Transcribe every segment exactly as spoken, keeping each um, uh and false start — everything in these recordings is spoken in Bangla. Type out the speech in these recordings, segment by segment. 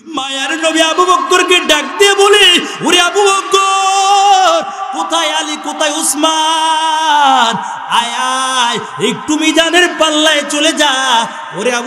মায়ার নবী আবু বকরকে ডাক দিয়ে বলে, ওরে আবু বকর, কোথায় আলী, কোথায় উসমান, আয় আয় একটু মিজানের পাল্লায় চলে যা। ওরে আবু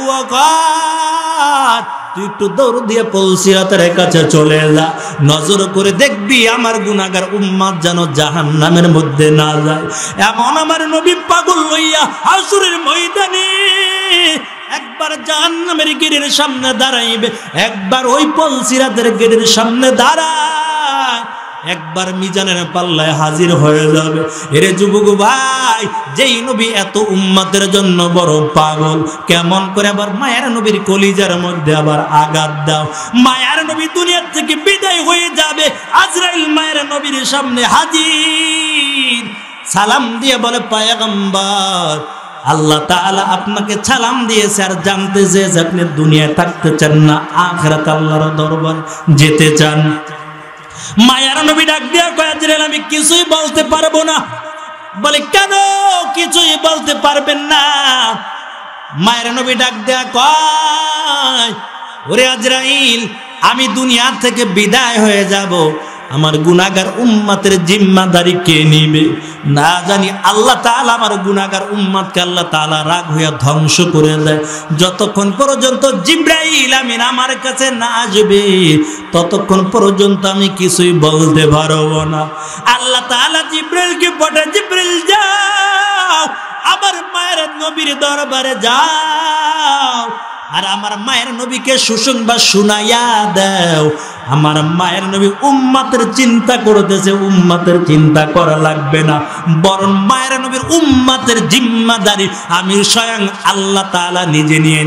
বকর, তুই একটু দৌড় দিয়ে পলসিরাতের কাছে চলে যা, নজর করে দেখবি আমার গুনাহগার উম্মত যেন জাহান্নামের মধ্যে না যায়। এমন আমার নবী পাগল লইয়া হাসরের ময়দানে একবার জাহান্নামের গেটের সামনে দাঁড়াইবে, একবার ওই পলসিরাতের গেটের সামনে দাঁড়ায়, একবার মিজানের পাল্লায় হাজির হয়ে যাবে। এরে যুবক ভাই, যেই নবী এত উম্মতের জন্য বড় পাগল, কেমন করে আবার মায়ের নবীর কলিজার মধ্যে আবার আঘাত দাও। মায়ের নবী দুনিয়ার থেকে বিদায় হয়ে যাবে, আজরাইল মায়ের নবীর সামনে হাজির, সালাম দিয়ে বলে, পয়গম্বর, আল্লাহ তাআলা আপনাকে সালাম দিয়েছে আর জানতেছে যে আপনি দুনিয়ায় থাকতে চান না, আখিরাতে আল্লাহর দরবারে যেতে চান। মায়ার নবী ডাক দিয়া কয়, আজরাইল আমি কিছুই বলতে পারবো না। বলে, কেন কিছুই বলতে পারবেন না? মায়ের নবী ডাক দিয়া কয়, ওরে আজরাইল, আমি দুনিয়া থেকে বিদায় হয়ে যাব, আমার গুনাহগার উম্মতের জিম্মাদারি কে নিবে? না জানি আল্লাহ তাআলা আমার গুনাহগার উম্মতকে আল্লাহ তাআলা রাগ হইয়া ধ্বংস করে দেয়। যতক্ষণ পর্যন্ত জিবরাইল আমিন আমার কাছে না আসবে, ততক্ষণ পর্যন্ত আমি কিছুই বলতে পারবো না। আল্লাহ তাআলা জিবরাইলকে পাঠায়, জিবরাইল যাও আমার মায়ের নবীর দরবারে যাও, আর আমার মায়ের নবীকে সুসংবাদ শুনাইয়া দাও। আমার মায়ের নবী উম্মতের চিন্তা করতেছে, উম্মতের চিন্তা করা লাগবে না, বরং মায়ের নবীর উম্মতের জিম্মাদারি আমি স্বয়ং আল্লাহ তাআলা নিজে নিয়ে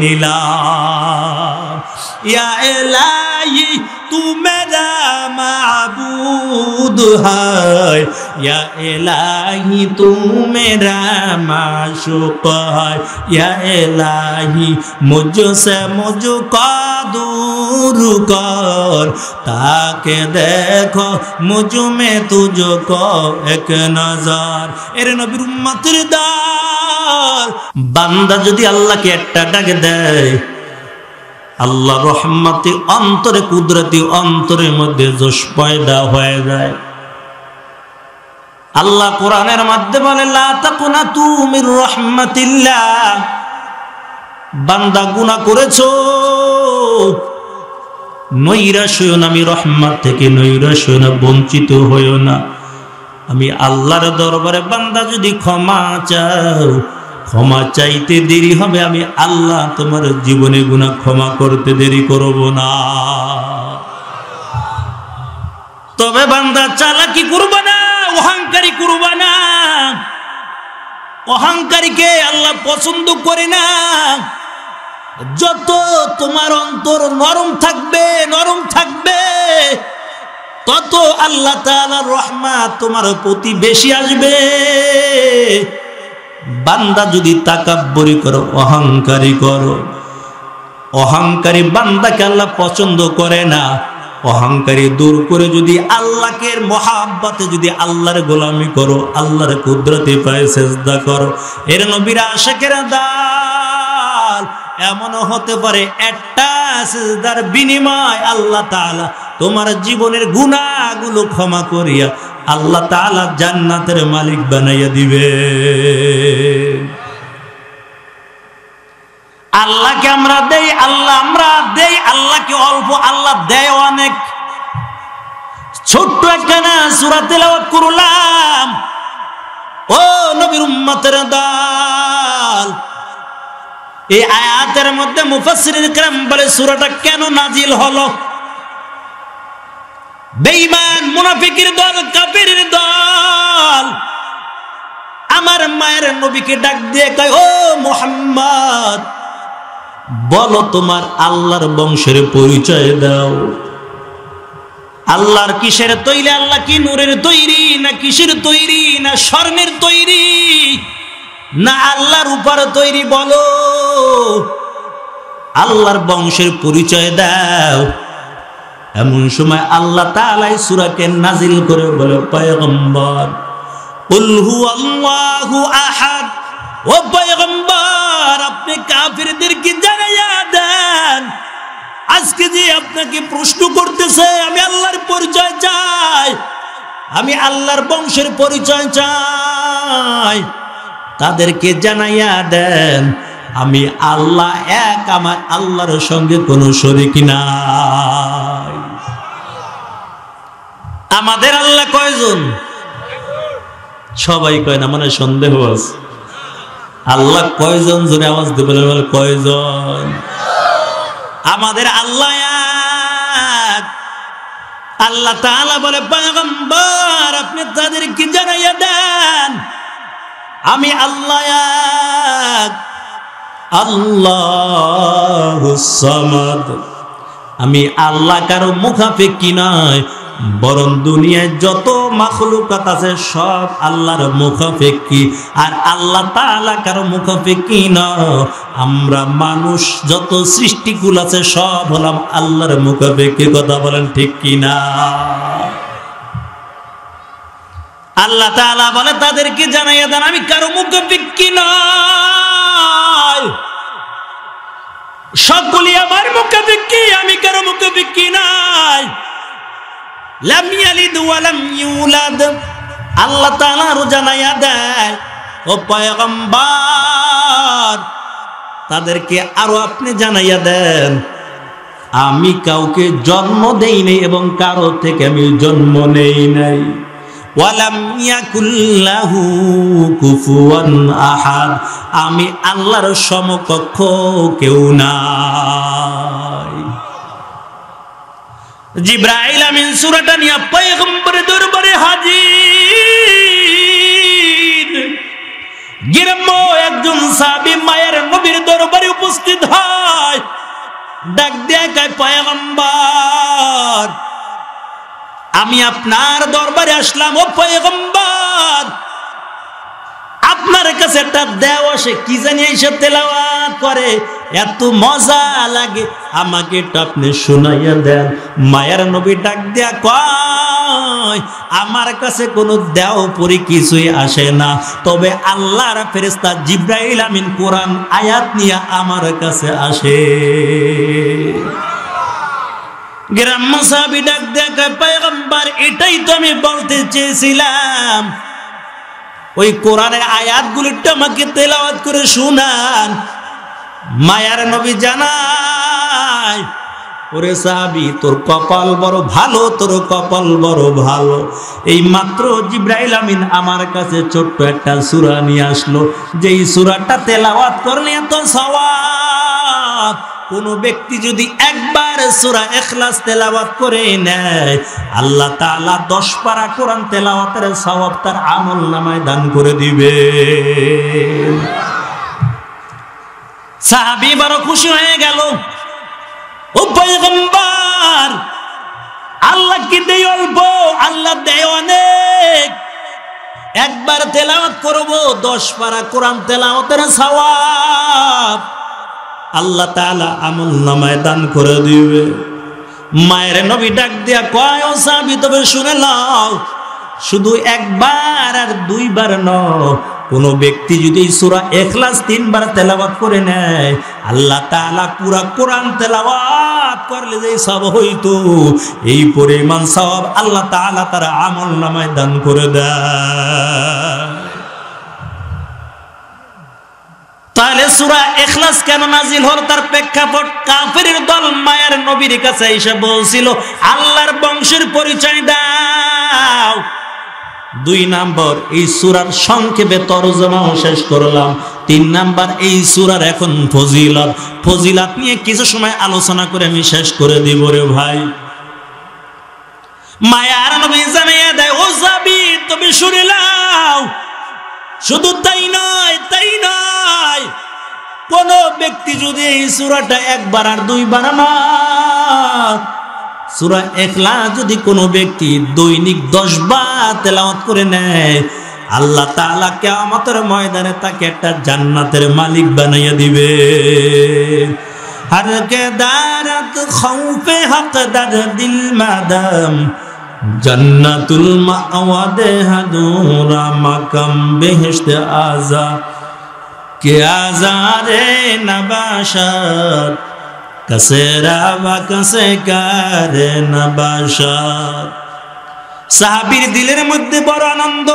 নিলাম। ইয়া ইলাহি তু মেরা মাবুদ হায়, ইয়া ইলাহি তু মেরা মাশুক হায়, ইয়া ইলাহি মুঝসে মুঝকো दूर कर, ताके देखो मुझ में तुझको एक नजर। এর নবীর উম্মতের দল বান্দা যদি আল্লাহকে একটা ডাকে দেয়, আল্লাহ রহমতি অন্তরে, কুদরতি অন্তরের মধ্যে জোশ পয়দা হয়ে যায়। আল্লাহ কোরআনের মধ্যে বলে, লা তাকুনাতু মির রাহমাতিল্লাহ, বান্দা গুনাহ করেছো, নৈরাশ হইও না, আমি রহমত থেকে নৈরাশ হইও না, বঞ্চিত হইও না। আমি আল্লাহর দরবারে বান্দা যদি ক্ষমা চাও, ক্ষমা চাইতে দেরি হবে, আমি আল্লাহ তোমার জীবনে গুনাহ ক্ষমা করতে দেরি করব না। তবে বান্দা চালাকি করবা না, অহংকারী করবা না। অহংকারীকে আল্লাহ পছন্দ করে না। যত তোমার অন্তর নরম থাকবে, নরম থাকবে, তত আল্লাহ তাআলার রহমত তোমার প্রতি বেশি আসবে। বান্দা যদি তাকাব্বুরি করো, অহংকারী করো, অহংকারী বান্দাকে আল্লাহ পছন্দ করে না। অহংকারী দূর করে যদি আল্লাহকে মহাব্বতে যদি আল্লাহর গোলামি করো, আল্লাহর কুদরতে পায়ে সেজদা করো, এর নবীর আশিকেরা দাল এমনও হতে পারে একটা সিজদার বিনিময় আল্লাহ তাআলা তোমার জীবনের গুনাহগুলো ক্ষমা করিয়া আল্লাহ তাআলা জান্নাতের মালিক বানাইয়া দিবে। আল্লাহকে আমরা দেই, আল্লাহ আমরা দেই, আল্লাহকে অল্প, আল্লাহ দেয় অনেক। ছোট্ট একটা না সূরা তেলাওয়াত করলাম, ও নবীর উম্মতের দল, এই আয়াতের মধ্যে মুফাসসিরিন کرام বলে সূরাটা কেন নাজিল হলো। বেঈমান মুনাফিকের দল, কাফেরের দল আমার মায়ের নবীকে ডাক দিয়ে কয়, ও মুহাম্মদ, বলো তোমার আল্লাহর বংশের পরিচয় দাও। আল্লাহর কিসের তৈরি? আল্লাহ কি নূরের তৈরি, না কিসের তৈরি, না স্বর্ণের তৈরি, না আল্লাহর উপর তৈরি? বলো, আল্লাহর বংশের পরিচয় দাও। এমন সময় আল্লাহ তাআলা সূরাকে নাজিল করে বলে, পয়গম্বর, কুল হুয়াল্লাহু আহাদ, ও পয়গম্বর আপনি কাফিরদেরকে জানাইয়া দেন আজকে যে আপনাকে প্রশ্ন করতেছে আমি আল্লাহর পরিচয় চাই, আমি আল্লাহর বংশের পরিচয় চাই, তাদেরকে জানাইয়া দেন আমি আল্লাহ এক, আমার আল্লাহর সঙ্গে কোনো শরীক নাই। আমাদের আল্লাহ কয়জন? সবাই কয় না, মানে সন্দেহ আছে। আল্লাহ কয়জন? জোরে আওয়াজ দিয়ে বলে কয়জন? আমাদের আল্লাহ এক। আল্লাহ তাআলা বলে পয়গম্বর আপনি তাদেরকে জানাইয়া দেন আমি আল্লাহ এক, আল্লাহুস সামাদ। আমি আল্লাহ কারো মুখাপেক্ষী নয়, বরং দুনিয়ায় যত মাখলুকাত আছে সব আল্লাহর মুখাপেক্ষী, আর আল্লাহ তাআলা কারো মুখাপেক্ষী নয়। আমরা মানুষ যত সৃষ্টিকুল আছে সব হলাম আল্লাহর মুখাপেক্ষী। কথা বলেন ঠিক কিনা? আল্লাহ তাআলা বলে তাদেরকে জানাইয়া দেন আমি কারো মুখাপেক্ষী নয়, সকলেই আমার মুখাপেক্ষী, আমি কারো মুখাপেক্ষী নাই। লাম ইয়ালিদ ওয়া লাম ইউলাদ। আল্লাহ তাআলা আরো জানাইয়া দেয় ও পয়গম্বর তাদেরকে আরো আপনি জানাইয়া দেন আমি কাউকে জন্ম দেই নাই এবং কারো থেকে আমি জন্ম নেই নাই। ওয়ালাম ইয়াকুল লাহু কুফুয়ান আহাদ। আমি আল্লাহর সমকক্ষ কেউ নাই। জিবরাইল আমিন সূরাটা নিয়ে পয়গম্বরের দরবারে হাজির। গ্রাম্য একজন সাহাবী মায়ের নবীর দরবারে উপস্থিত হয়, ডাক দিয়ে কয় পয়গম্বর আমি আপনার দরবারে আসলাম। ও পয়গম্বর আপনার কাছে একটা দেও আসে, কি জানি এসে তেলাওয়াত করে, এত মজা লাগে, আমাকে এটা আপনি শুনাইয়া দেন। মায়ের নবী ডাক দিয়া কয় আমার কাছে কোনো দেও পরি কিছুই আসে না, তবে আল্লাহর ফেরেশতা জিবরাইল আমিন কোরআন আয়াত নিয়ে আমার কাছে আসে। গ্রাম্য সাহাবী ডাক দিয়া কয় পয়গম্বর এটাই তো আমি বলতে চেয়েছিলাম, ওই কোরআনের আয়াতগুলো আমাকে তেলাওয়াত করে শুনান। মায়ার নবী জানায় ওরে সাহাবী তোর কপাল বড় ভালো, তোর কপাল বড় ভালো। এই মাত্র জিবরাইল আমিন আমার কাছে ছোট্ট একটা সূরা নিয়ে আসলো, যেই সূরাটা তেলাওয়াত করলে এত সওয়াব। কোন ব্যক্তি যদি একবার সূরা ইখলাস তেলাওয়াত করে নেয় আল্লাহ তাআলা দশ পারা কোরআন তেলাওয়াতের সওয়াব তার আমলনামায় দান করে দিবে। সাহাবী বড় খুশি হয়ে গেল। ও পয়গম্বর আল্লাহ কি দেয় অল্প, আল্লাহ দেয় অনেক। একবার তেলাওয়াত করব দশ পারা কোরআন তেলাওয়াতের সওয়াব আল্লাহ তাআলা আমলনামায় দান করে দিবে। মায়ের নবী ডাক দিয়া কয় ও সাহাবী তবে শুনে নাও, শুধু একবার আর দুইবার নয়, কোন ব্যক্তি যদি সূরা ইখলাস তিনবার তেলাওয়াত করে নেয় আল্লাহ তাআলা পুরা কোরআন তেলাওয়াত করলে যে সওয়াব হইতো এই পরিমাণ সওয়াব আল্লাহ তাআলা তার আমলনামায় দান করে দেয়। তাহলে সূরা ইখলাস কেন নাজিল হল তার প্রেক্ষাপট, কাফিরের দল মায়ের নবীর কাছে এসে বলছিল আল্লাহর বংশের পরিচয় দাও। দুই নাম্বার এই সূরার সংক্ষেপে তরজমাও শেষ করলাম। তিন নাম্বার এই সূরার এখন ফজিলত, ফজিলত নিয়ে কিছু সময় আলোচনা করে আমি শেষ করে দিব রে ভাই। মায়ার নবী জানিয়ে দেয় ও সাহাবী তুমি শুনে নাও, শুধু তাই নয় তাই নয় কোন ব্যক্তি যদি এই সূরাটা একবার আর দুইবার না সূরা ইখলাস যদি কোনো ব্যক্তি দৈনিক দশ বার তেলাওয়াত করে নেয় আল্লাহ তাআলা কিয়ামতের ময়দানে তাকে একটা জান্নাতের মালিক বানাইয়া দিবে। হর কে দারত খৌফে হকদার দিল মাদাম জান্নাতুল মাওয়াদে হাদুরা মাকাম বেহেশত আযা কে আজারে নবাশাত কাছেরা বা কাছে কারে না বাসর। সাহাবীর দিলের মধ্যে বড় আনন্দ,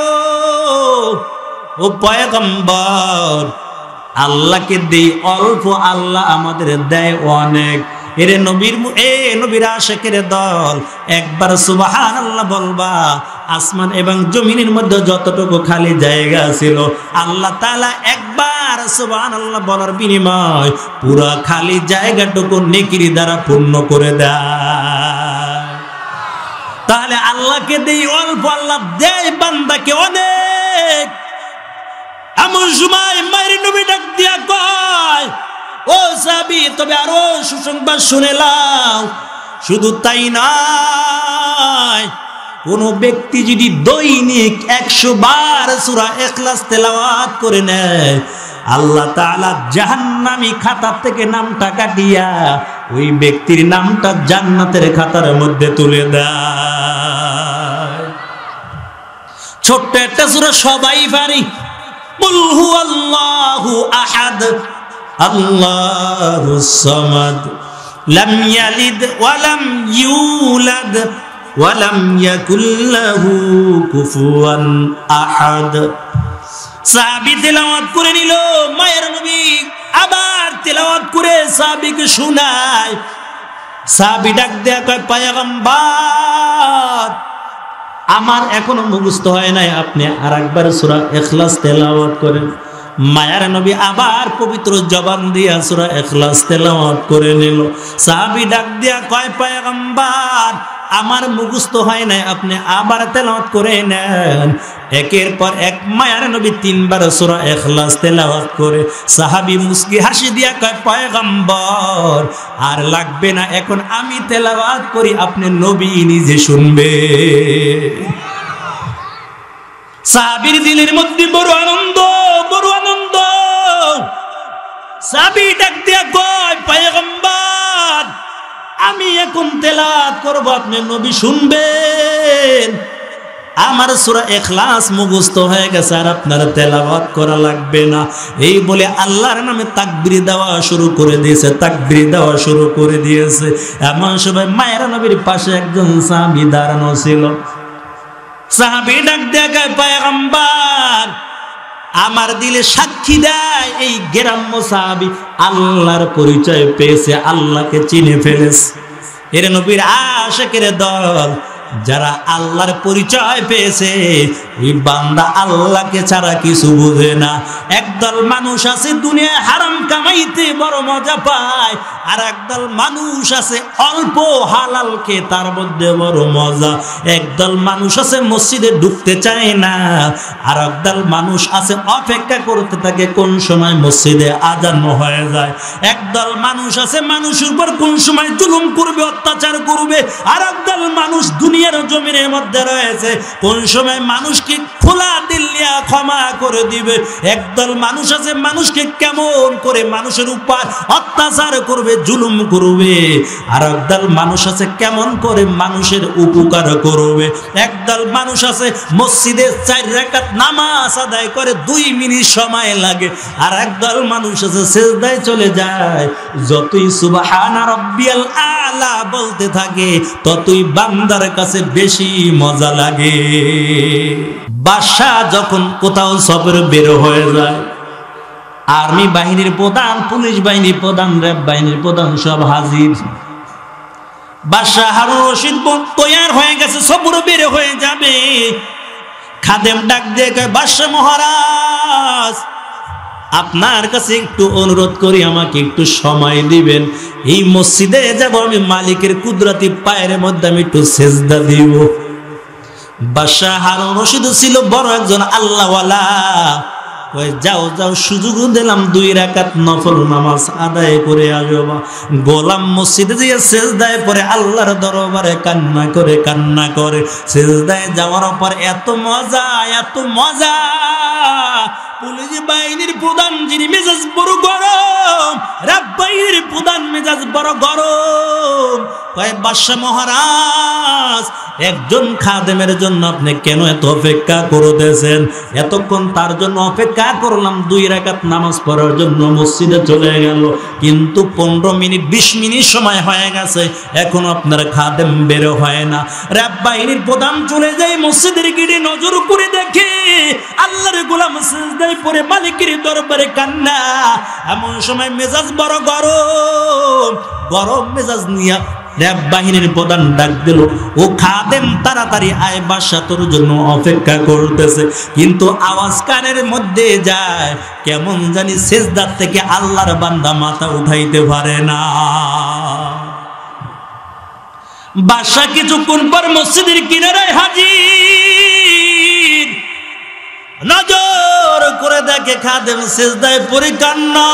ও পয়গম্বর আল্লাহকে দেই অল্প, আল্লাহ আমাদের দেয় অনেক। এরে নবীর এ নবীর আশিকের দল, একবার সুবহানাল্লাহ বলবা, আসমান এবং জমিনের মধ্যে যতটুকু খালি জায়গা ছিল আল্লাহ তাআলা একবার সুবহানাল্লাহ বলার বিনিময় পুরো খালি জায়গাটুকু নেকির দ্বারা পূর্ণ করে দেয়। তাহলে আল্লাহকে দেই অল্প, আল্লাহ দেয় বান্দাকে অনেক। এমন সময় মায়ের নবী ডাক দিয়া কয়, ও সাহাবী তবে আরো সুসংবাদ শুনে নাও। শুধু তাই নয়, কোন ব্যক্তি যদি দৈনিক একশো বার সূরা ইখলাস তেলাওয়াত করে নেয়, আল্লাহ তাআলা জাহান্নামী খাতা থেকে নামটা কাটিয়া ওই ব্যক্তির নামটা জান্নাতের খাতার মধ্যে তুলে দেয়। ছোট্ট একটা সূরা সবাই পারি, কুল হুয়াল্লাহু আহাদ আল্লাহুস সামাদ লাম ইয়ালিদ ওয়া লাম ইউলাদ ওয়া লাম ইয়াকুল লাহু কুফুয়ান আহাদ। সাহাবী তেলাওয়াত করে নিল, মায়ের নবী আবার তেলাওয়াত করে সাহাবীকে শোনায়। সাহাবী ডাক দেয়া কয়, পয়গম্বর আমার এখনো মুখস্থ হয় নাই, আপনি আরেকবার সূরা ইখলাস তেলাওয়াত করেন। মায়ার নবী আবার পবিত্র জবান দিয়া সূরা ইখলাস তেলাওয়াত করে নিল। সাহাবী ডাক দিয়া কয়, পয়গম্বর আমার মুখস্থ হয় নাই, আপনি আবার তেলাওয়াত করে নেন। একের পর এক মায়ার নবী তিনবার সূরা ইখলাস তেলাওয়াত করে সাহাবী মুস্কি হাসি দিয়া কয়, পয়গম্বর আর লাগবে না, এখন আমি তেলাওয়াত করি, আপনি নবী নিজে শুনবে। সাহাবীর দিলের মধ্যে বড় আনন্দ, বড় আনন্দ। সাহাবী ডাক দিয়া কয়, পয়গম্বর আমি এখন তেলাওয়াত করব, আপনি নবী শুনবেন। আমার সূরা ইখলাস মুখস্থ হয়ে গেছে, আর আপনার তেলাওয়াত করা লাগবে না। এই বলে আল্লাহর নামে তাকবীর দেওয়া শুরু করে দিয়েছে, তাকবীর দেওয়া শুরু করে দিয়েছে। এমন সময় মায়ের নবীর পাশে একজন সাহাবী দাঁড়ানো ছিল। সাহাবী ডাক দেয়, পয়গম্বর আমার দিলে সাক্ষী দেয় এই গ্রাম্য সাহাবী আল্লাহর পরিচয় পেয়েছে, আল্লাহকে চিনে ফেলেছে। এর নবীর আশিকের দল যারা আল্লাহর পরিচয় পেয়েছে, ওই বান্দা আল্লাহকে ছাড়া কিছু বুঝে না। একদল মানুষ আছে দুনিয়ায় হারাম কামাইতে বড় মজা পায়, আর একদল মানুষ আছে অল্প হালাল খেয়ে তার মধ্যে বড় মজা। একদল মানুষ আছে মসজিদে ঢুকতে চায় না, আর একদল মানুষ আছে অপেক্ষা করতে থাকে কোন সময় মসজিদে আজান হয়ে যায়। একদল মানুষ আছে মানুষের উপর কোন সময় জুলুম করবে, অত্যাচার করবে। আর একদল মানুষ দুনিয়ার জমিনের মধ্যে রয়েছে কোন সময় মানুষকে খোলা দিল নিয়ে ক্ষমা করে দিবে। একদল মানুষ আছে মানুষকে কেমন করে মানুষের উপর অত্যাচার করবে, জুলুম করবে। আর একদল মানুষ আছে কেমন করে মানুষের উপকার করবে। একদল মানুষ আছে মসজিদে চার রাকাত নামাজ আদায় করে দুই মিনিট সময় লাগে, আর একদল মানুষ আছে সিজদায় চলে যায়, যতই সুবহান রাব্বিয়াল আলা বলতে থাকে ততই বান্দার কাছে বেশি মজা লাগে। বাদশা যখন কোথাও সফরে বের হয়ে যায়, আর্মি বাহিনীর প্রধান, পুলিশ বাহিনীর প্রধান, র্যাব বাহিনীর প্রধান সব হাজির। বাদশা হারুন রশিদ তৈয়ার হয়ে গেছে, সফরে বের হয়ে যাবে। খাদেম ডাক দিয়ে কয়, বাদশা মহারাজ আপনার কাছে একটু অনুরোধ করি, আমাকে একটু সময় দিবেন। এই মসজিদে যাব, আমি মালিকের কুদরতি পায়ের মধ্যে আমি একটু সেজদা দিব। বাদশা হারুন রশিদ ছিল বড় একজন আল্লাহওয়ালা। কই যাও যাও, সুযোগ দিলাম, দুই রাকাত নফল নামাজ আদায় করে আসবা। গোলাম মসজিদে গিয়ে সেজদায় পড়ে আল্লাহর দরবারে কান্না করে কান্না করে সেজদায় যাওয়ার পর এত মজা, এত মজা। পুলিশ বাহিনীর প্রধান যিনি মেজাজ বড় গরম, র্যাব বাহিনীর প্রধান মেজাজ বড় গরম। কয় বাদশা মহারাজ একজন খাদেমের জন্য আপনি কেন এত অপেক্ষা করতেছেন? এতক্ষণ তার জন্য অপেক্ষা করলাম, দুই রাকাত নামাজ পড়ার জন্য মসজিদে চলে গেল, কিন্তু পনেরো মিনিট বিশ মিনিট সময় হয়ে গেছে, এখন আপনার খাদেম বের হয় না। র‍্যাব বাহিনীর প্রধান চলে যায় মসজিদের গিরে, নজর করে দেখে আল্লাহর গোলাম সিজদায় পড়ে মালিকের দরবারে কান্না। এমন সময় মেজাজ বড় গরম, গরম মেজাজ নিয়ে র‍্যাব বাহিনীর প্রধান ডাক দিল, ও খাদেম তাড়াতাড়ি আয়, বাদশা তোর জন্য অপেক্ষা করতেছে। কিন্তু আওয়াজ কানের মধ্যে যায়, কেমন জানি সিজদার থেকে আল্লাহর বান্দা মাথা উঠাইতে পারে না। বাদশা কিছুক্ষণ পর মসজিদের কিনারায় হাজির, নজর করে দেখে খাদেম সিজদায় পড়ে কান্না।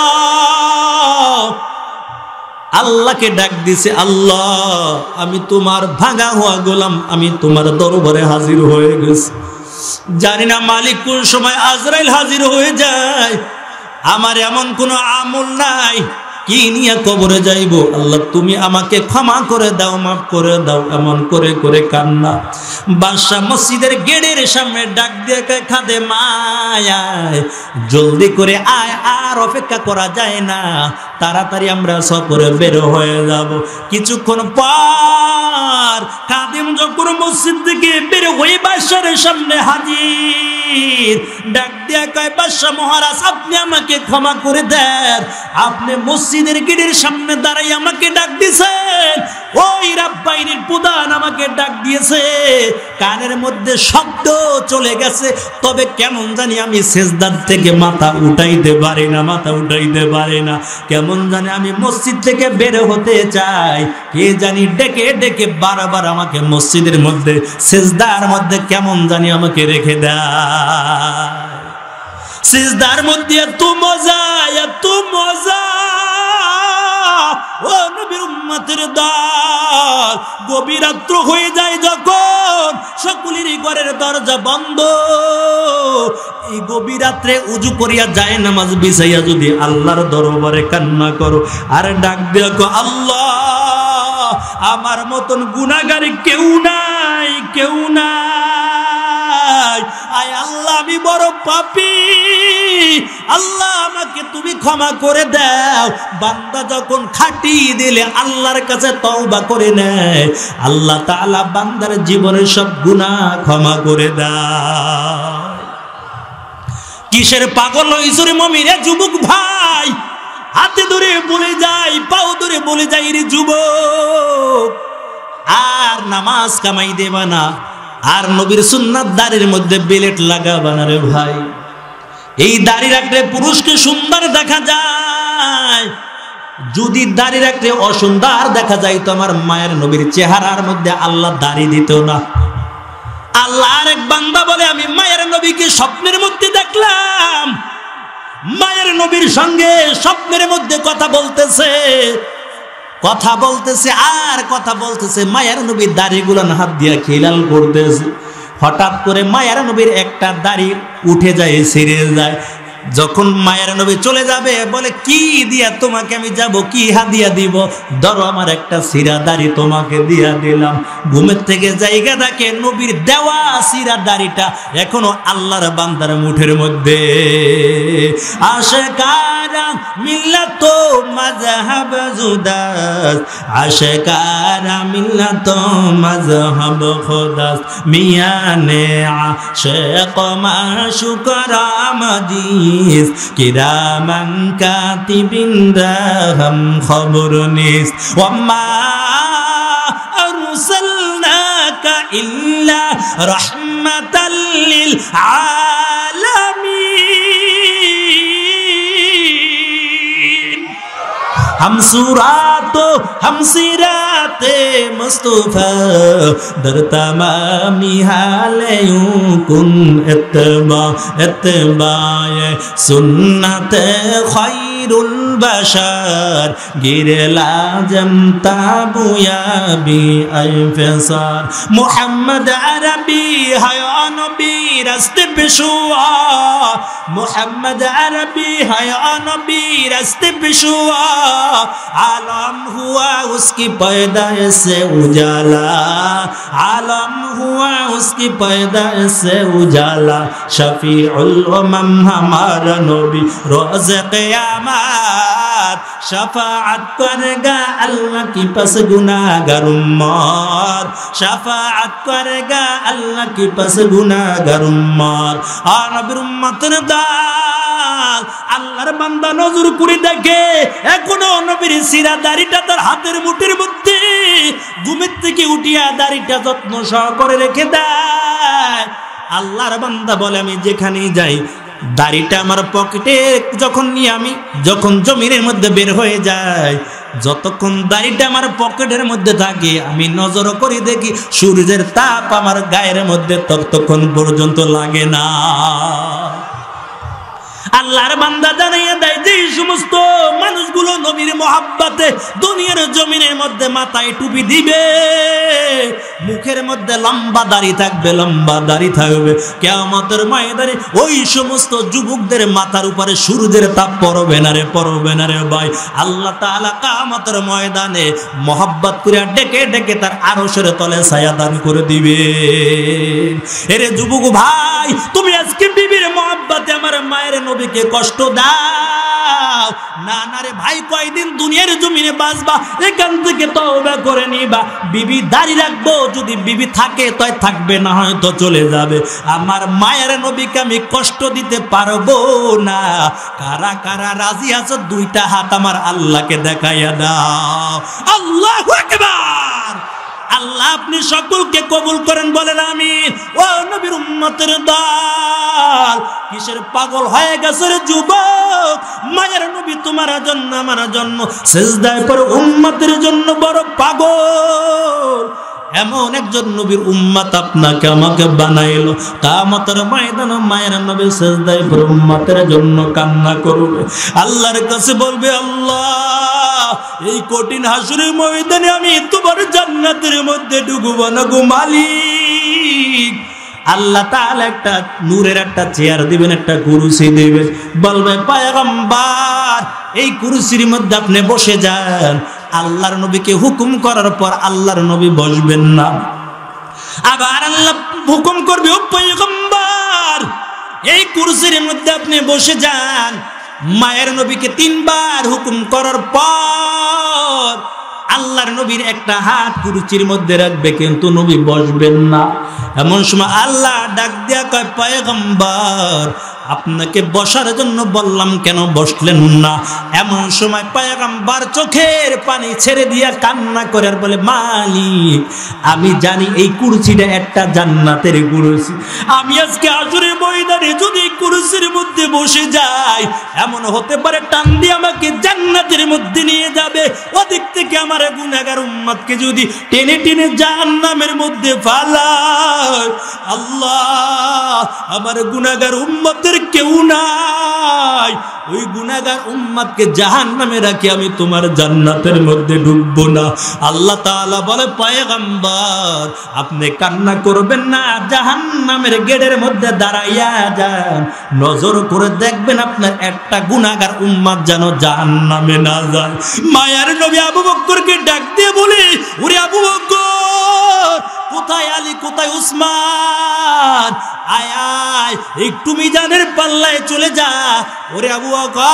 আল্লাহকে ডাক দিছে, আল্লাহ আমি তোমার ভাঙা হওয়া গোলাম, আমি তোমার দরবারে হাজির হয়ে গেছি। জানি না মালিক কোন সময় আজরাইল হাজির হয়ে যায়, আমার এমন কোনো আমল নাই, কি নিয়ে কবরে যাইব। আল্লাহ তুমি আমাকে ক্ষমা করে দাও, মাফ করে দাও। এমন করে করে কান্না। বাদশা মসজিদের গেটের সামনে ডাক দিয়ে খাদেম আয়, জলদি করে আয়, আর অপেক্ষা করা যায় না, তাড়াতাড়ি আমরা সফরে বের হয়ে যাব। কিছুক্ষণ পর খাদেম যখন মসজিদ থেকে বের হয়ে বাদশার সামনে হাজির, ডাক দিয়া কয়, বাদশা মহারাজ আপনি আমাকে ক্ষমা করে দেন, আপনি মসজিদের গেটের সামনে দাঁড়াই আমাকে ডাক দিয়েছেন, ওই রাব্বাইনির প্রধান আমাকে ডাক দিয়েছে, কানের মধ্যে শব্দ চলে গেছে, তবে কেমন জানি আমি সিজদার থেকে মাথা উঠাইতে পারি না, মাথা উঠাইতে পারি না, কেমন জানি আমি মসজিদ থেকে বের হতে চাই, কে জানি ডেকে ডেকে বারবার আমাকে মসজিদের মধ্যে সিজদার মধ্যে কেমন জানি আমাকে রেখে দেয়। সিজদার মধ্যে এত মজা, এত মজা, ও নবীর উম্মতের দল, গভীর রাত্র হয়ে যায় যখন, সকলেরই ঘরের দরজা বন্ধ, এই গভীর রাত্রে উজু করিয়া যায় নামাজ বিছাইয়া যদি আল্লাহর দরবারে কান্না করো আর ডাক দেখো, আল্লাহ আমার মতন গুনাহগার কেউ নাই, কেউ নাই, আয় আল্লাহ আমি বড় পাপী, আল্লাহ আমাকে তুমি ক্ষমা করে দাও। বান্দা যখন খাটি দিলে আল্লাহর কাছে তওবা করে নেয়, আল্লাহ তাআলা বান্দার জীবনের সব গুনাহ ক্ষমা করে দেয়। কিসের পাগল হইছ রে মুমিনে যুবক ভাই, হাতে ধরে বলে যাই, পাও ধরে বলে যাই রে যুবক, আর নামাজ কামাই দেবা না, আর নবীর সুন্নাত দাড়ির মধ্যে বেলেট লাগাবা না রে ভাই। এই দাড়ি রাখলে পুরুষকে সুন্দর দেখা যায়, যদি দাড়ি রাখলে অসুন্দর দেখা যায় তো আমার মায়ের নবীর চেহারার মধ্যে আল্লাহ দাড়ি দিত না। আল্লাহ আরেক বান্দা বলে, আমি মায়ের নবীকে স্বপ্নের মধ্যে দেখলাম, মায়ের নবীর সঙ্গে স্বপ্নের মধ্যে কথা বলতেছে, কথা বলতেছে আর কথা বলতেছে, মায়ের নবীর দাড়িগুলো হাত দিয়া খিলাল করতেছে। হঠাৎ করে মায়ের নবীর একটা দাড়ি উঠে যায়, ছিঁড়ে যায়। যখন মায়ের নবী চলে যাবে বলে, কি দিয়া তোমাকে আমি যাব, কি হাদিয়া দিব, ধরো আমার একটা সিরা দাড়ি তোমাকে দিয়া দিলাম। ঘুমের থেকে জায়গা দেখে নবীর দেওয়া সিরা দাড়িটা এখনো আল্লাহর বান্দার মুঠের মধ্যে। আশিকারা মিল্লাত মাযহাব জুদাস, আশিকারা মিল্লাত মাযহাব খুদাস, মিয়ানে আশিক মাশুকরা মাদিস, কিরামান কাতিবিন রাহম খবরনিস, ওয়ামা আরসালনাকা ইল্লা রাহমাতাল লিল আলামিন। हम सूरातो हम सिराते मुस्तफा दर तमामी हाले यूं कुन इत्तबा इत्तबाए सुन्नते खैरुल बशर गिरे लाजम ताबुया बी अफसार मोहम्मद अरबी हया नबी रास्ते पेशवा मोहम्मद अरबी हया नबी रास्ते पेशवा आलम हुआ उसकी पैदाइश से उजाला, आलम हुआ उसकी पैदाइश से उजाला, शफीउल उम्म हमारा नबी रोज़ क़यामत, शफाअत करेगा अल्लाह की पास गुनाहगार उम्मत, शफाअत करेगा अल्लाह की पास गुनाहगार उम्मत। আর নবীর উম্মতের দাল আল্লাহর বান্দা নজর করে দেখে এখনো নবীর সিরা দাড়িটা তার হাতের মুঠির মধ্যে, ঘুমের থেকে উঠিয়া দাড়িটা যত্ন সহকারে রেখে দেয়। আল্লাহর বান্দা বলে আমি যেখানেই যাই দাড়িটা আমার পকেটে যখন নিয়ে আমি যখন জমিনের মধ্যে বের হয়ে যায়, যতক্ষণ দাড়িটা আমার পকেটের মধ্যে থাকে আমি নজর করে দেখি সূর্যের তাপ আমার গায়ের মধ্যে ততক্ষণ পর্যন্ত লাগে না। আল্লাহর বান্দা জানাইয়া দেয় যে সমস্ত মানুষগুলো নবীর মহাব্বতে দুনিয়ার জমিনের মধ্যে মাথায় টুপি দিবে, মুখের মধ্যে লম্বা দাড়ি থাকবে, লম্বা দাড়ি থাকবে, কিয়ামতের ময়দানে ওই সমস্ত যুবকদের মাথার উপরে সূর্যের তাপ পড়বে না রে, পড়বে না রে ভাই। আল্লাহ তাআলা কিয়ামতের ময়দানে মহব্বত করে ডেকে ডেকে তার আরশের তলে ছায়া দান করে দিবে। এরে যুবক ভাই, তুমি আজকে বিবির মহব্বতে আমার মায়ের নবীকে কষ্ট দাও না, না রে ভাই, কয়দিন দুনিয়ার জমিনে বাঁচবা, এখান থেকে তওবা করে নিবা। বিবি দাড়ি রাখবো, যদি বিবি থাকে তাই থাকবে, না হয়তো চলে যাবে। আমার মায়ের নবীকে আমি কষ্ট দিতে পারবো না। কারা কারা রাজি আছো দুইটা হাত আমার আল্লাহকে দেখাইয়া দাও। আল্লাহু আকবার। আল্লাহ আপনি সকলকে কবুল করেন, বলেন আমিন। ও নবীর উম্মতের দল, কিসের পাগল হয়ে গেছে রে যুবক? মায়ের নবী তোমার জন্য আমার জন্য সিজদায় পড়ে উম্মতের জন্য বড় পাগল। এমন একজন নবীর উম্মত আপনাকে আমাকে বানাইলো, কিয়ামতের ময়দানে মায়ের নবী সিজদায় পড়ে উম্মতের জন্য কান্না করবে, আল্লাহর কাছে বলবে আল্লাহ এই কঠিন হাসরের ময়দানে আমি তোমার জান্নাতের মধ্যে ঢুকবো না গো মালিক। আল্লাহ তাআলা একটা নূরের একটা চেয়ার দিবেন, একটা কুরসি দিবেন, বলবে পয়গম্বর এই কুরসির মধ্যে আপনি বসে যান। আল্লাহর নবীকে হুকুম করার পর আল্লাহর নবী বসবেন না, আবার আল্লাহ হুকুম করবে ও পয়গম্বর এই কুরসির মধ্যে আপনি বসে যান। মায়ের নবীকে তিনবার হুকুম করার পর আল্লাহর নবীর একটা হাত কুরসির মধ্যে রাখবে, কিন্তু নবী বসবেন না। এমন সময় আল্লাহ ডাক দিয়া কয় পয়গম্বর আপনাকে বসার জন্য বললাম, কেন বসলেন না? এমন সময় পয়গম্বর চোখের পানি ছেড়ে দিয়া কান্না করে আর বলে মালিক আমি জানি এই কুরসিটা একটা জান্নাতের কুরসি, আমি আজকে হাসরের ময়দানে যদি কুরসির মধ্যে বসে যাই এমন হতে পারে টান দিয়ে আমাকে জান্নাতের মধ্যে নিয়ে যাবে, ওদিক থেকে আমার গুনাহগার উম্মতকে যদি টেনে টেনে জাহান্নামের মধ্যে ফালায়। আল্লাহ আমার গুনাহগার উম্মতের কেউ নাই, ওই গুনাহগার উম্মতকে জাহান্নামে রাখি আমি তোমার জান্নাতের মধ্যে ঢুকবো না। আল্লাহ তাআলা বলে পয়গম্বর আপনি কান্না করবেন না, জাহান্নামের গেটের মধ্যে দাঁড়াইয়া যান, নজর করে দেখবেন আপনার একটা গুনাহগার উম্মত যেন জাহান্নামে না যায়। মায়ার নবী আবু বকরকে ডাক দিয়ে বলে ওরে আবু বকর কোথায় আলী, কোথায় উসমান, আয় আয় একটু মিজানের পাল্লায় চলে যা। ওরে আবু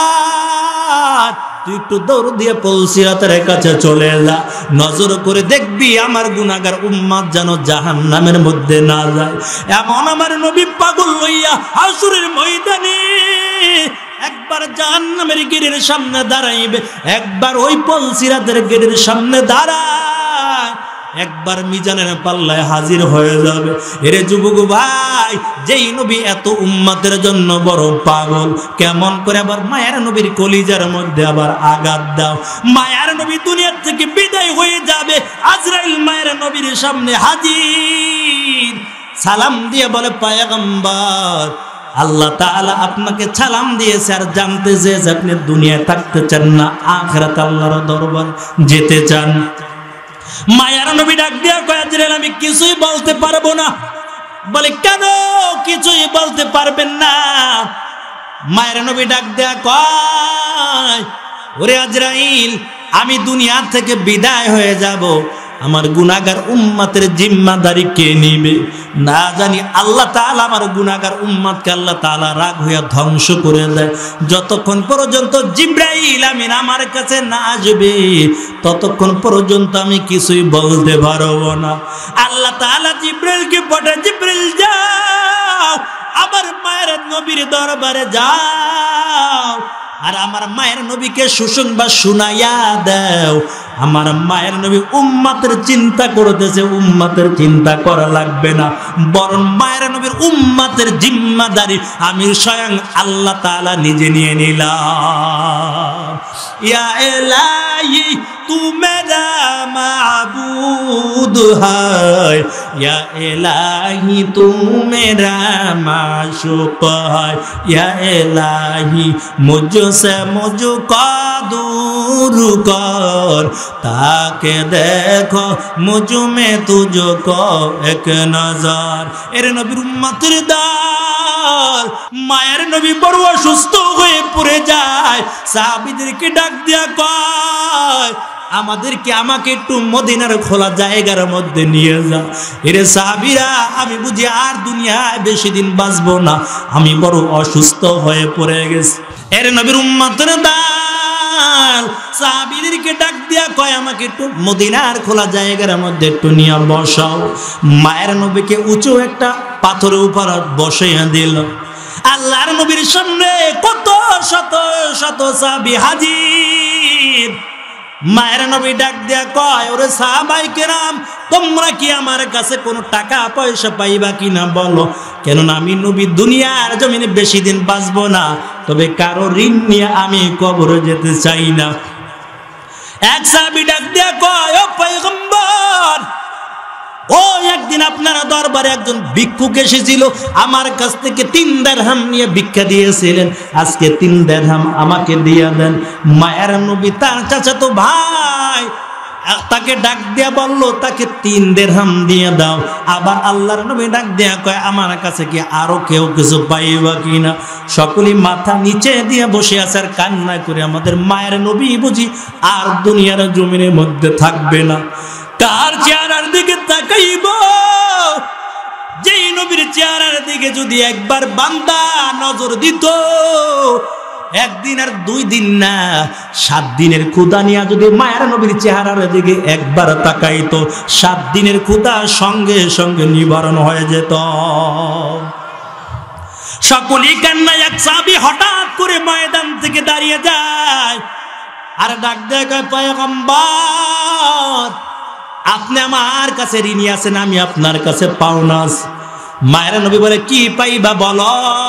বকর তুই একটু দৌড় দিয়ে পলসিরাতের কাছে চলে যা, নজর করে দেখবি আমার গুনাহগার উম্মত যেন জাহান্নামের মধ্যে না যায়। এমন আমার নবী পাগল লইয়া হাসরের ময়দানে একবার জাহান্নামের গেটের সামনে দাঁড়াইবে, একবার ওই পলসিরাতের গেটের সামনে দাঁড়ায়, একবার মিজানের পাল্লায় হাজির হয়ে যাবে। এরে যুবক ভাই, যেই নবী এত উম্মতের জন্য বড় পাগল, কেমন করে আবার মায়ের নবীর কলিজার মধ্যে আবার আঘাত দাও। মায়ের নবী দুনিয়ার থেকে বিদায় হয়ে যাবে, আজরাইল মায়ের নবীর সামনে হাজির, সালাম দিয়ে বলে পয়গম্বর আল্লাহ তাআলা আপনাকে সালাম দিয়েছে আর জানতে চেয়েছে আপনি দুনিয়ায় থাকতে চান না আখিরাতে আল্লাহর দরবার যেতে চান। মায়ার নবী ডাক দিয়া কয় আজরাইল আমি কিছুই বলতে পারবো না। বলে কেন কিছুই বলতে পারবেন না? মায়ের নবী ডাক দিয়া কয় ওরে আজরাইল আমি দুনিয়া থেকে বিদায় হয়ে যাব, আমার গুনাহগার উম্মতের জিম্মাদারি কে নিবে? না জানি আল্লাহ তাআলা আমার গুনাহগার উম্মতকে আল্লাহ তাআলা রাগ হইয়া ধ্বংস করে দেয়। যতক্ষণ পর্যন্ত জিবরাইল আমিন আমার কাছে না আসবে ততক্ষণ পর্যন্ত আমি কিছুই বলতে পারবো না। আল্লাহ তাআলা জিবরাইলকে পাঠায়, জিবরাইল যাও আমার মায়ের নবীর দরবারে যাও আর আমার মায়ের নবীকে সুসংবাদ শুনাইয়া দাও। আমার মায়ের নবী উম্মতের চিন্তা করতেছে, উম্মতের চিন্তা করা লাগবে না, বরং মায়ের নবীর উম্মতের জিম্মাদারি আমি স্বয়ং আল্লাহ তাআলা নিজে নিয়ে নিলাম। ইয়া ইলাহি তু মেরা মাবুদ হায়, ইয়া ইলাহি তু মেরা মাশুক হায়, ইয়া ইলাহি মুঝসে মুঝকো दूर कर, ताके देखो मुझ में तुझको एक नजर। এর নবীর উম্মতের দল মায়ের নবী বড় অসুস্থ হয়ে পড়ে যায়, সাহাবীদেরকে ডাক দিয়া কয় আমাদেরকে আমাকে একটু মদিনার খোলা জায়গার মধ্যে নিয়ে যা। এরে সাহাবীরা আমি বুঝি আর দুনিয়ায় বেশি দিন বাঁচবো না, আমি বড় অসুস্থ হয়ে পড়ে গেছি। এর নবীর উম্মতের দল সাহাবীদেরকে ডাক দিয়া কয় আমাকে একটু মদিনার খোলা জায়গার মধ্যে একটু নিয়ে বসাও। মায়ের নবীকে উঁচু একটা পাথরের উপর বসাইয়া দিল। আল্লাহর নবীর সামনে কত শত শত সাহাবী হাজির। মায়ের নবী ডাক দিয়া কয় ওরে সাহাবায়ে কেরাম তোমরা কি আমার কাছে কোনো টাকা পয়সা পাইবা কিনা বলো, কেননা আমি নবী দুনিয়ার জমিনে বেশি দিন বাঁচবো না, তবে কারো ঋণ নিয়ে আমি কবরে যেতে চাই না। এক সাহাবী ডাক দিয়া কয় ও পয়গম্বর, ও একদিন আপনার দরবারে একজন ভিক্ষুক এসেছিল, আমার কাছ থেকে তিন দিরহাম নিয়ে ভিক্ষা দিয়েছিলেন, আজকে তিন দিরহাম আমাকে দিয়ে দেন। মায়ের নবী তার চাচাতো ভাই তাকে ডাক দিয়া বলল তাকে তিন দিরহাম দিয়ে দাও। আবার আল্লাহর নবী ডাক দিয়া কয় আমার কাছে কি আরো কেউ কিছু পাইবা কিনা? সকলেই মাথা নিচে দিয়ে বসে আছে আর কান্না করে। আমাদের মায়ের নবী বুঝি আর দুনিয়ার জমিনের মধ্যে থাকবে না। কার চেহারার দিকে তাকাইব? যেই নবীর চেহারার দিকে যদি একবার বান্দা নজর দিত, একদিন আর দুই দিন না সাত দিনের ক্ষুধা নিয়ে যদি মায়ের নবীর চেহারার দিকে একবার তাকাইতো, সাত দিনের ক্ষুধা সঙ্গে সঙ্গে নিবারণ হয়ে যেত। সকলেই কান্নায়। এক সাহাবী হঠাৎ করে ময়দান থেকে দাঁড়িয়ে যায় আর ডাক দেয় কয় পয়গম্বর আপনি আমার কাছে ঋণী আছেন, আমি আপনার কাছে পাওনা আছি। মায়ের নবী বলে কি পাইবা বলো?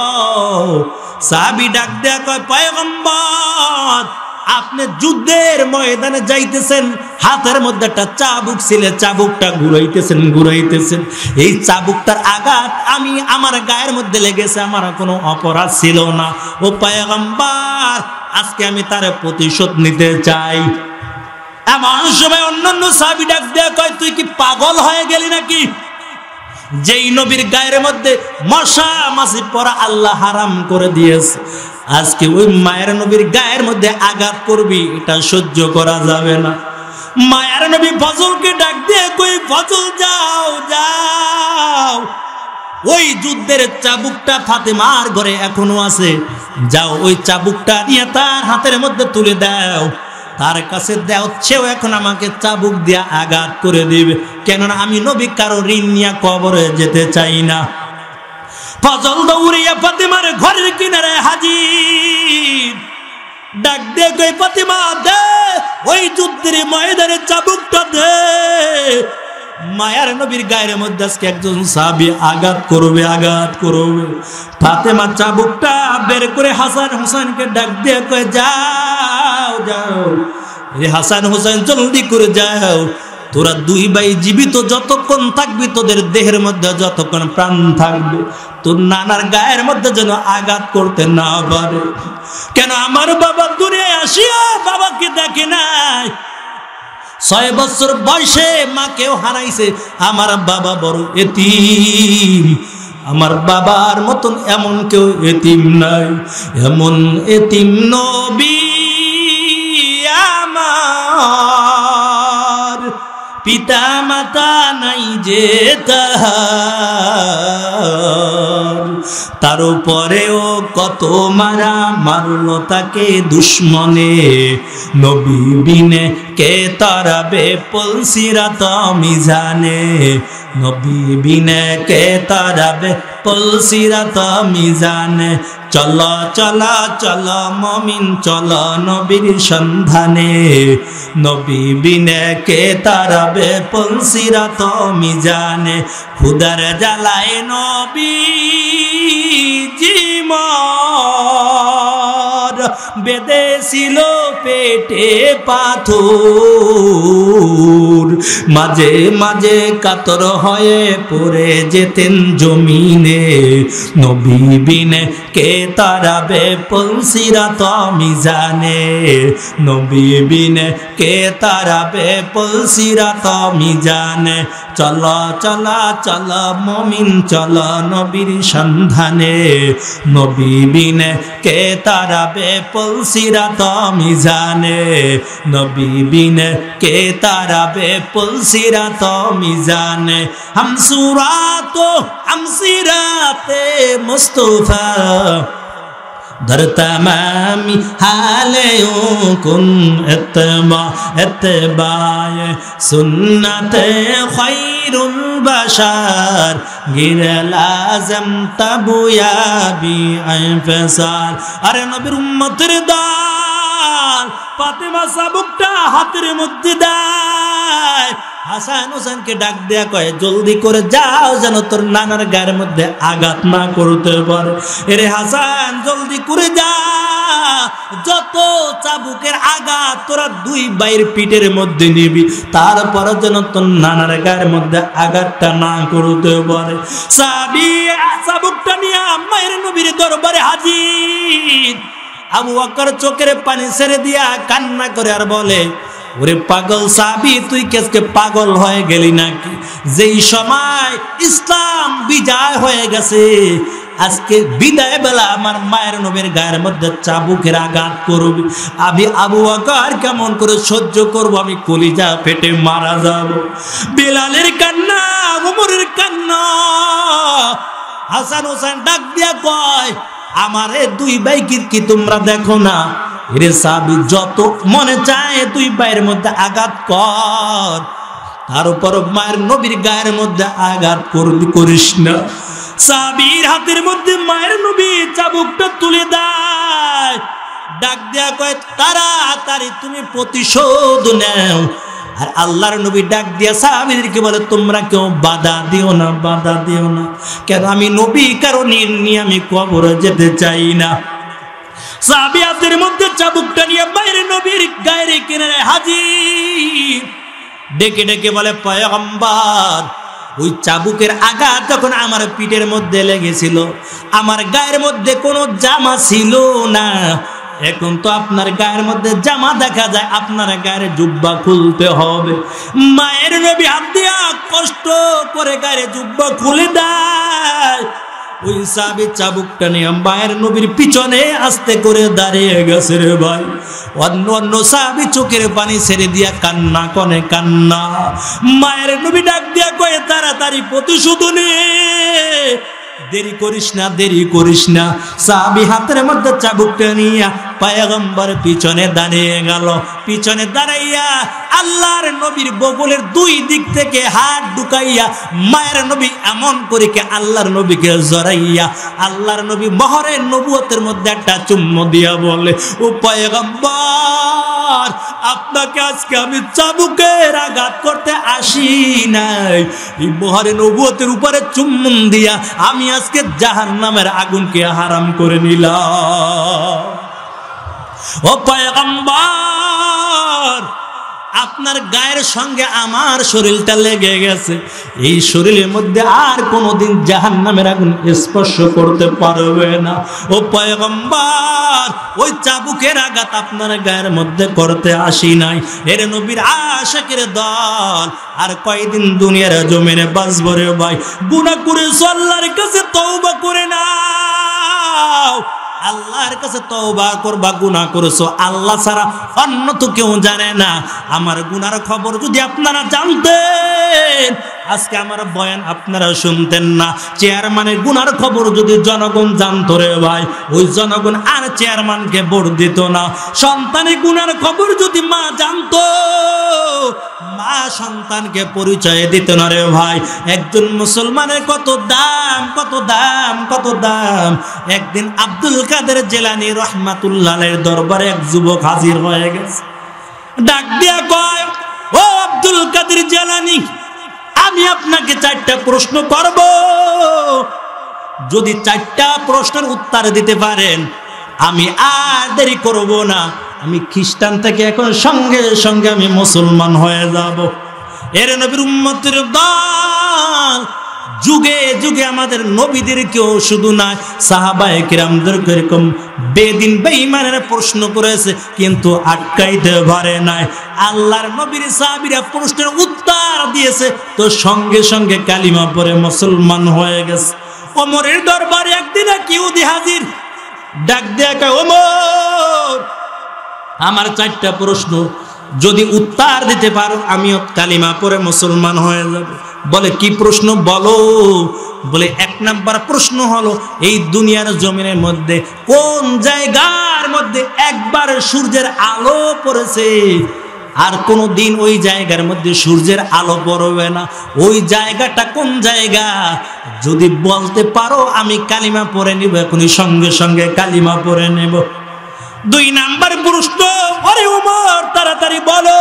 সাহাবী ডাক দেয়া কয় পয়গম্বর আপনি যুদ্ধের ময়দানে যাইতেছেন, হাতের মধ্যে একটা চাবুক ছিল, চাবুকটা ঘুরাইতেছেন ঘুরাইতেছেন এই চাবুকটার আঘাত আমি আমার গায়ের মধ্যে লেগেছে, আমার কোনো অপরাধ ছিল না। ও পয়গম্বর আজকে আমি তার প্রতিশোধ নিতে চাই। এমন সময় অন্যান্য সাহাবী ডাক দেয়া কয় তুই কি পাগল হয়ে গেলি নাকি? যেই নবীর গায়ের মধ্যে মশা মাছি পড়া আল্লাহ হারাম করে দিয়েছে, আজকে ওই মায়ের নবীর গায়ের মধ্যে আঘাত করবি, এটা সহ্য করা যাবে না। মায়ের নবী ফজলকে ডাক দিয়ে কই ফজল যাও যাও, ওই যুদ্ধের চাবুকটা ফাতেমার ঘরে এখনো আছে, যাও ওই চাবুকটা নিয়ে তার হাতের মধ্যে তুলে দাও, তার কাছে দেও, সেও এখন আমাকে চাবুক দিয়া আঘাত করে দিবে, কেননা আমি নবী কারো ঋণ নিয়ে কবরে যেতে চাই না। ফজল দৌড়িয়া ফাতেমার ঘরের কিনারে হাজির, ডাক দে কই ফাতেমা দে ওই যুদ্ধের ময়দানে চাবুকটা দে। মায়ার নবীর গায়ের মধ্যে আজকে একজন সাহাবী আঘাত করবে আঘাত করবে। ফাতেমা চাবুকটা বের করে হাসান হোসেনকে ডাক দিয়ে কয় যাও যাও রে হাসান হোসেন জলদি করে যাও, তোরা দুই ভাই জীবিত যতক্ষণ থাকবি, তোদের দেহের মধ্যে যতক্ষণ প্রাণ থাকবে, তোর নানার গায়ের মধ্যে যেন আঘাত করতে না পারে। কেন আমার বাবা দূরে আসিয়া বাবাকে দেখে নাই, ছয় বছর বয়সে মাকেও হারাইছে, আমার বাবা বড় এতিম, আমার বাবার মতন এমন কেউ এতিম নাই, এমন এতিম নবী আমার পিতা মাতা নাই যে তাহার, তার উপরেও কত মারা মারলো তাকে দুশ্মনে। নবী বিনে কে তারাবে পলসিরাত মিজানে, নবী বিনে কে তারাবে পলসিরাত মিজানে। চল চল চল মুমিন চল নবীর সন্ধানে, নবী বিনে কে তারাবে পলসিরাত মিজানে। খুদার জ্বালায় নবী জীবন বেঁধেছিল পেটে পাথর, মাঝে মাঝে কাতর হয়ে পড়ে যেতেন জমিনে। নবী বিনে কে তারাবে পলসিরাত মিজানে, নবী বিনে কে তারাবে পলসিরাত মিজানে। চল চল চল মুমিন চল নবীর সন্ধানে, নবী বিনে কে তারাবে পলসিরাত মিজানে, নবী বিনে কে তারাবে পলসিরাত মিজানে। हम सुरातो हम सिराते मुस्तफा दर तमामी हालेयों कुन इत्तबा इत्तबाए सुन्नते खैरुल बशर गिर लाज़म तबुया बी इंफसाल। अरे नबीर उम्मतेर दाल फातिमा साबुकटा हातेर मध्य दाय। হাসান হোসেনকে ডাক দেয়া কয় জলদি করে যাও যেন তোর নানার গায়ের মধ্যে আঘাত না করতে পারে। এরে হাসান জলদি করে যা, যত চাবুকের আঘাত তোরা দুই ভাইয়ের পিঠের মধ্যে নিবি, তারপর যেন তোর নানার গায়ের মধ্যে আঘাতটা না করতে পারে। সাবি চাবুকটা নিয়ে মায়ের নবীর দরবারে হাজির। আবু বকর চোখের পানি ছেড়ে দিয়া কান্না করে আর বলে, ওরে পাগল সাহাবী তুই কেসকে পাগল হয়ে গেলি নাকি? যেই সময় ইসলাম বিজয় হয়ে গেছে, আজকে বিদায় বেলা আমার মায়ের নবীর গায়ের মধ্যে চাবুকের আঘাত করবি, আমি আবু বকর কেমন করে সহ্য করব? আমি কলিজা ফেটে মারা যাব। বিলালের কান্না, ওমরের কান্না। হাসান হোসেন ডাক দিয়া কয়, আমারে দুই ভাই কি তোমরা দেখো না? এরে সাহাবী যত মনে চায় দুই ভাইয়ের মধ্যে আঘাত কর, তার উপর মায়ের নবীর গায়ের মধ্যে আঘাত করবি করিস না। সাহাবীর হাতের মধ্যে মায়ের নবী চাবুকটা তুলে দেয়, ডাক দেয়া কয় তাড়াতাড়ি তুমি প্রতিশোধ নাও। আর আল্লাহর নবী ডাক দিয়া সাহাবীদেরকে বলে, তোমরা কেউ বাধা দিও না, বাধা দিও না। কেন? আমি নবী কারণ নিয়ে আমি কবরে যেতে চাই না। সাহাবী হাতের মধ্যে চাবুকটা নিয়ে বাইরে নবীর গায়ের কিনারে হাজির, ডেকে ডেকে বলে, পয়গম্বর ওই চাবুকের আঘাত যখন আমার পিঠের মধ্যে লেগেছিল, আমার গায়ের মধ্যে কোনো জামা ছিল না, এখন তো আপনার গায়ের মধ্যে জামা দেখা যায়, আপনার গায়ের জুব্বা খুলতে হবে। মায়ের নবী হাত দিয়া কষ্ট করে গায়ের জুব্বা খুলে দেয়। ওই সাহাবী চাবুকটা নিয়ে মায়ের নবীর পিছনে আস্তে করে দাঁড়িয়ে গেছে রে ভাই। অন্য অন্য সাহাবী চোখের পানি ছেড়ে দিয়া কান্না কনে কান্না। মায়ের নবী ডাক দিয়া কয়ে, তাড়াতাড়ি প্রতিশোধ নে, দেরি করিস না, দেরি করিস না। সাহাবী হাতের মধ্যে চাবুকটা নিয়া পয়গম্বর পিছনে দাঁড়িয়ে গেল। পিছনে দাঁড়াইয়া আল্লাহর নবীর বগলের দুই দিক থেকে হাত ঢুকাইয়া মায়ের নবী এমন করে কে আল্লাহর নবীকে জড়াইয়া আল্লাহর নবী মোহরের নবুয়তের মধ্যে একটা চুম্বন দিয়া বলে, ও পয়গম্বর আপনাকে আজকে আমি চাবুকের আঘাত করতে আসি নাই, এই মোহরের নবুয়তের উপরে চুম্বন দিয়া আমি আজকে জাহান্নামের আগুনকে হারাম করে নিলাম। ও পয়গম্বর আপনার গায়ের সঙ্গে আমার শরীরটা লেগে গেছে, এই শরীরের মধ্যে আর কোনোদিন জাহান্নামের আগুন স্পর্শ করতে পারবে না। ও পয়গম্বর ওই চাবুকের আঘাত আপনার গায়ের মধ্যে করতে আসি নাই। এর নবীর আশিকের দল আর কয়দিন দুনিয়ার জমিনে বাঁচব রে ভাই? গুনাহ করে আল্লাহর কাছে তওবা করে নাও, আল্লাহর কাছে তওবা করবা, গুনাহ করেছো, আল্লাহ ছাড়া অন্য তো কেউ জানে না। আমার গুনার খবর যদি আপনারা জানতেন, আজকে আমার বয়ান আপনারা শুনতেন না। চেয়ারম্যানের গুনার খবর যদি জনগণ জানতো রে ভাই, ওই জনগণ আর চেয়ারম্যানকে ভোট দিত না। সন্তানের গুনার খবর যদি মা জানতো, মা সন্তানকে পরিচয় দিত না রে ভাই। একজন মুসলমানের কত দাম, কত দাম, কত দাম। একদিন আব্দুল কাদের জিলানী রাহমাতুল্লাহ আলাইহির দরবারে এক যুবক হাজির হয়ে গেছে। ডাক দিয়া কয়, ও আব্দুল কাদের জিলানী, আমি আপনাকে চারটা প্রশ্ন করব, যদি চারটা প্রশ্নের উত্তর দিতে পারেন আমি আর দেরি করব না, আমি খ্রিস্টান থেকে এখন সঙ্গে সঙ্গে আমি মুসলমান হয়ে যাব। এর নবীর উম্মতের দল, যুগে যুগে আমাদের নবীদেরকেও শুধু না, সাহাবায়ে কিরামদেরকে এরকম বেদিন বেঈমানের প্রশ্ন করেছে, কিন্তু আটকাইতে পারে নাই। আল্লাহর নবীর সাহাবীরা প্রশ্নের উত্তর দিয়েছে, তো সঙ্গে সঙ্গে কালিমা পড়ে মুসলমান হয়ে গেছে। ওমরের দরবারে একদিন এক ইহুদি হাজির, ডাক দেয়া কয়, ওমর, আমার চারটা প্রশ্ন যদি উত্তর দিতে পারো আমিও কালিমা পড়ে মুসলমান হয়ে যাব। বলে কি প্রশ্ন বলো? বলে এক নাম্বার প্রশ্ন হলো, এই দুনিয়ার জমিনের মধ্যে কোন জায়গার মধ্যে একবার সূর্যের আলো পড়েছে আর কোনো দিন ওই জায়গার মধ্যে সূর্যের আলো পড়বে না? ওই জায়গাটা কোন জায়গা? যদি বলতে পারো আমি কালিমা পড়ে নিব, এখনই সঙ্গে সঙ্গে কালিমা পড়ে নেব। দুই নাম্বার প্রশ্ন, ওরে ওমর তাড়াতাড়ি বলো,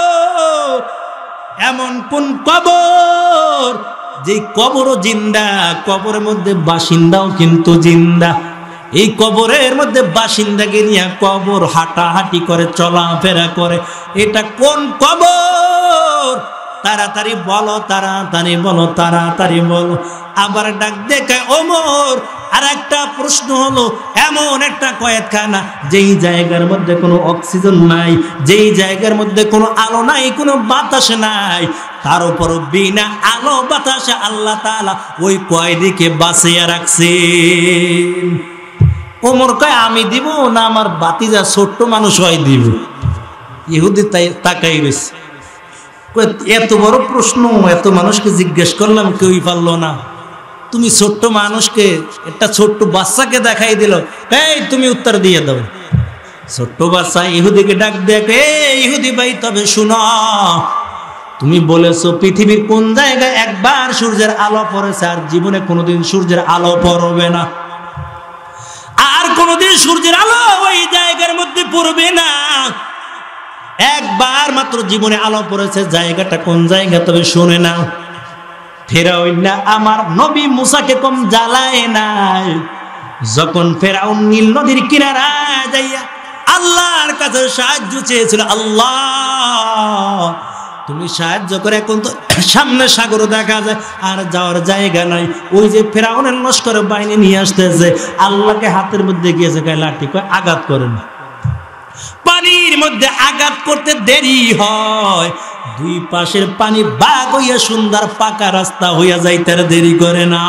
এমন কোন কবর যে কবরও জিন্দা, কবরের মধ্যে বাসিন্দাও কিন্তু জিন্দা, এই কবরের মধ্যে বাসিন্দাকে নিয়ে কবর হাঁটাহাঁটি করে, চলাফেরা করে, এটা কোন কবর? তাড়াতাড়ি বলো, তাড়াতাড়ি বলো, তাড়াতাড়ি বলো। আবার ডাক দেখায়, ওমর আর একটা প্রশ্ন হলো, এমন একটা কয়েকখানা যেই জায়গার মধ্যে কোনো অক্সিজেন নাই, যেই জায়গার মধ্যে কোনো আলো নাই, কোনো বাতাস নাই, তার উপর বিনা আলো বাতাসে আল্লাহ তাআলা ওই কয়েদিকে বাঁচিয়ে রাখছেন। ওমর কয়, আমি দিব না আমার বাতিজা ছোট্ট মানুষ হয় দিব? ইহুদি তাই তাকাই রয়েছে, এত বড় প্রশ্ন এত মানুষকে জিজ্ঞেস করলাম, কেউই পারলো না। তুমি ছোট্ট মানুষকে, একটা ছোট্ট বাচ্চাকে দেখাই দিল, এই তুমি উত্তর দিয়ে দাও। ছোট্ট বাচ্চা ইহুদিকে ডাক দেখে, ইহুদি ভাই তবে শুনো, তুমি বলেছো পৃথিবীর কোন জায়গায় একবার সূর্যের আলো পড়েছে আর জীবনে কোনোদিন সূর্যের আলো পড়বে না, আর কোনোদিন সূর্যের আলো ওই জায়গার মধ্যে পড়বে না। একবার মাত্র জীবনে আলো পড়েছে, জায়গাটা কোন জায়গা তবে শুনে নাও। ফেরাউন না আমার নবী মুসাকে কম জ্বালায় নাই, যখন ফেরাউন নীল নদীর কিনারায় যাইয়া আল্লাহর কাছে সাহায্য চেয়েছিল, আল্লাহ তুমি সাহায্য করে, এখন তো সামনে সাগর দেখা যায় আর যাওয়ার জায়গা নাই। ওই যে ফেরাউনের লস্কর বাহিনী নিয়ে আসতেছে, আল্লাহকে হাতের মধ্যে গিয়েছে, গায়ে লাঠি কয় আঘাত করেন। পানির মধ্যে আঘাত করতে দেরি হয়, দুই পাশের পানি বাগ হইয়া সুন্দর পাকা রাস্তা হইয়া যাইতে দেরি করে না,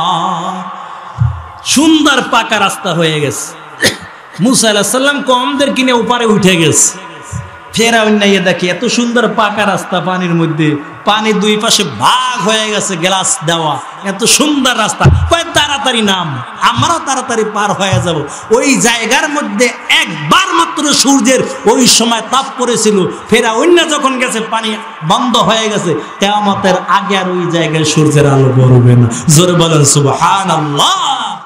সুন্দর পাকা রাস্তা হয়ে গেছে। মুসা আলাইহিস সালাম কমদের কিনে উপরে উঠে গেছে। ফেরাউন নাইয়া দেখে এত সুন্দর পাকা রাস্তা, পানির মধ্যে পানি দুই পাশে ভাগ হয়ে গেছে, গ্লাস দেওয়া, এত সুন্দর রাস্তা, কয় তাড়াতাড়ি নাম, আমরাও তাড়াতাড়ি পার হয়ে যাব। ওই জায়গার মধ্যে একবার মাত্র সূর্যের ওই সময় তাপ করেছিল, ফেরাউন যখন গেছে পানি বন্ধ হয়ে গেছে, কিয়ামতের আগে আর ওই জায়গায় সূর্যের আলো পড়বে না। জোরে বলেন সুবহানাল্লাহ।